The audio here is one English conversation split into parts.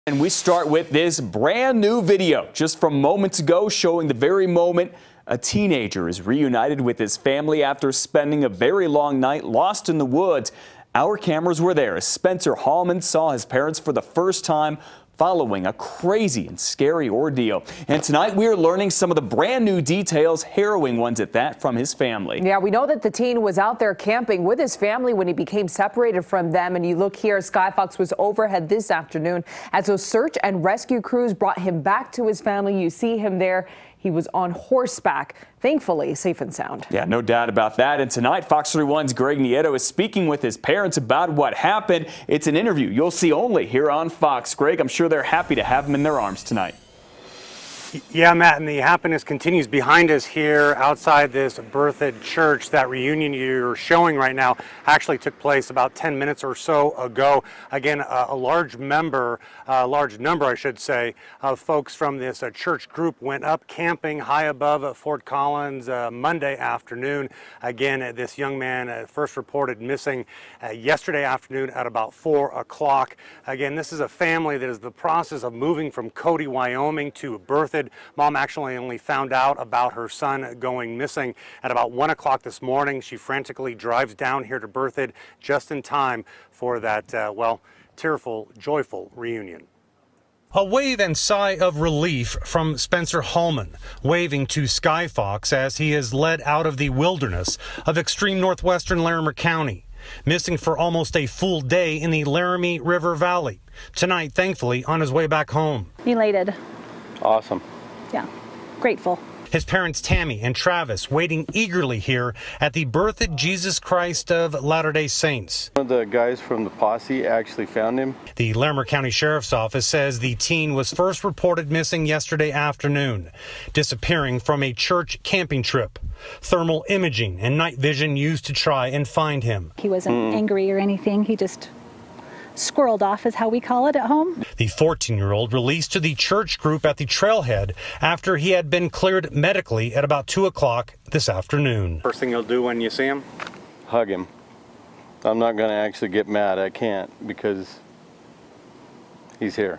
And we start with this brand new video just from moments ago showing the very moment a teenager is reunited with his family after spending a very long night lost in the woods. Our cameras were there as Spencer Hallman saw his parents for the first time following a crazy and scary ordeal. And tonight we are learning some of the brand new details, harrowing ones at that, from his family. Yeah, we know that the teen was out there camping with his family when he became separated from them. And you look here, Skyfox was overhead this afternoon as those search and rescue crews brought him back to his family. You see him there. He was on horseback, thankfully safe and sound. Yeah, no doubt about that. And tonight, Fox 31's Greg Nieto is speaking with his parents about what happened. It's an interview you'll see only here on Fox. Greg, I'm sure they're happy to have him in their arms tonight. Yeah, Matt, and the happiness continues behind us here outside this Berthoud church. That reunion you're showing right now actually took place about 10 minutes or so ago. Again, a large number, I should say, of folks from this church group went up camping high above Fort Collins Monday afternoon. Again, this young man first reported missing yesterday afternoon at about 4 o'clock. Again, this is a family that is in the process of moving from Cody, Wyoming to Berthoud. Mom actually only found out about her son going missing at about 1 o'clock this morning. She frantically drives down here to Berthoud just in time for that, well, tearful, joyful reunion. A wave and sigh of relief from Spencer Hallman, waving to Skyfox as he is led out of the wilderness of extreme northwestern Larimer County, missing for almost a full day in the Laramie River Valley. Tonight, thankfully, on his way back home. Elated. Awesome. Yeah, grateful. His parents Tammy and Travis waiting eagerly here at the Berthoud Jesus Christ of Latter-day Saints. One of the guys from the posse actually found him. The Larimer County Sheriff's Office says the teen was first reported missing yesterday afternoon, disappearing from a church camping trip. Thermal imaging and night vision used to try and find him. He wasn't angry or anything. He just squirreled off, is how we call it at home. The 14-year-old released to the church group at the trailhead after he had been cleared medically at about 2 o'clock this afternoon. First thing you'll do when you see him? Hug him. I'm not going to actually get mad. I can't, because he's here.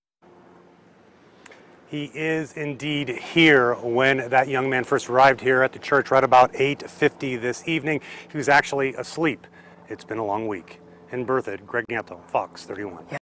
He is indeed here. When that young man first arrived here at the church right about 8:50 this evening, he was actually asleep. It's been a long week. In Berthoud, Greg Nieto, Fox 31.